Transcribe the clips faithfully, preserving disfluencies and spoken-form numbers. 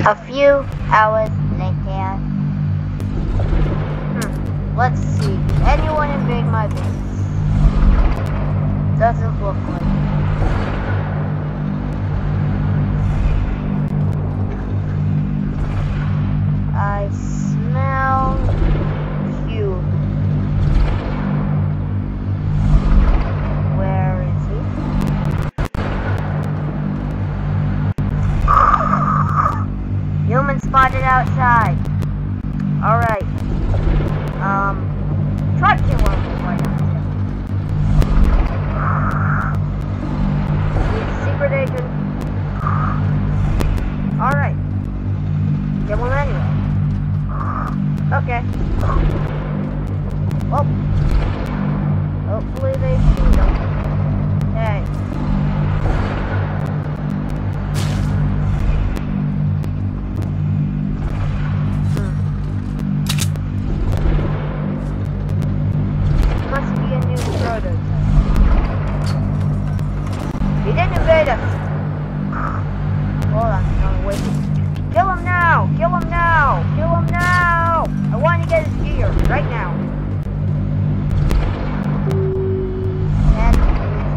A few hours later. Hmm. Let's see. Did anyone invade my base? Doesn't look like it. I smell you. Where is he? Human spotted outside. Alright. Um, try to kill him before I He's a secret agent. Alright. Kill him anyway. Okay. Well, hopefully they shoot him. Hey. Hmm. Must be a new prototype. He didn't invade us. Hold on, no, wait. Kill him now! Kill him now! Kill him now! I want to get his gear right now. That is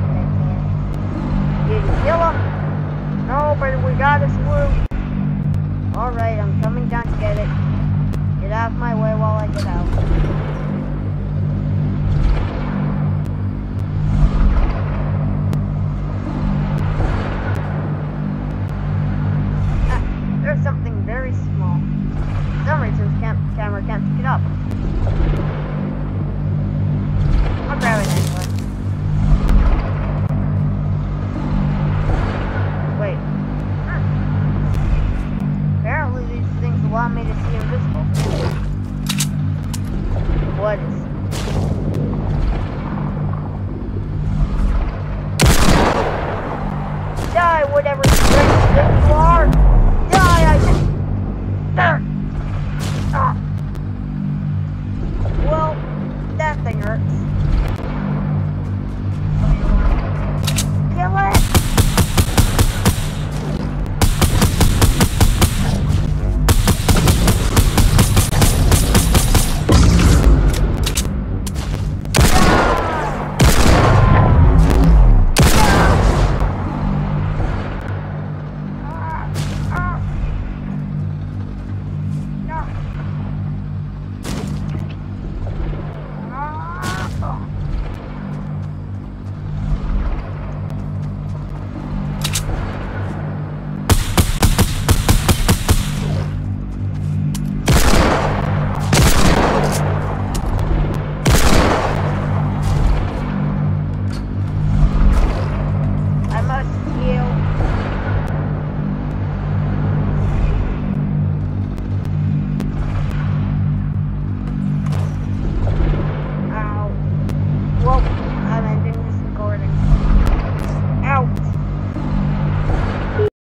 Did you kill him? No, but we got his loot. Alright, I'm coming down to get it. Get out of my way while I get out. There's something very small. For some reason, the cam camera can't pick it up. I'll grab it anyway. Wait. Hmm. Apparently, these things allow me to see invisible. What is it? Die, whatever.